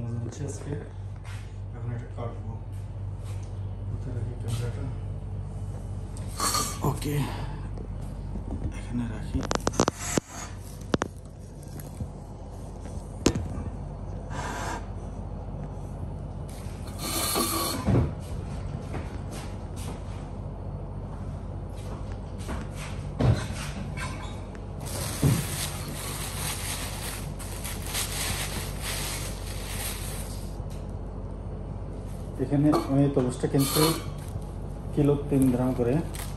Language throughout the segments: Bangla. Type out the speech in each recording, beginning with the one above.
মজা হচ্ছে আজকে। এখন এটা কাটবো, কোথায় রাখি ক্যামেরাটা? ওকে, এখানে রাখি। এখানে আমি তরমুজটা কিনছি কিলো 3 গ্রাম করে।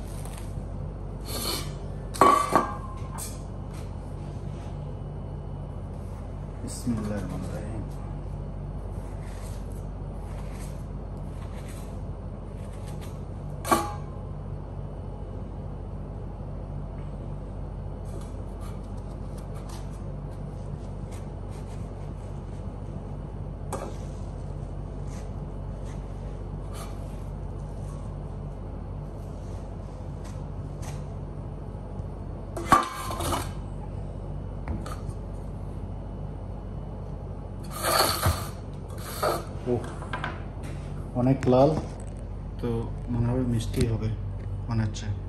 বিসমিল্লাহির রহমানির রহিম। অনেক লাল, তো মনে হবে মিষ্টি হবে মনে হচ্ছে।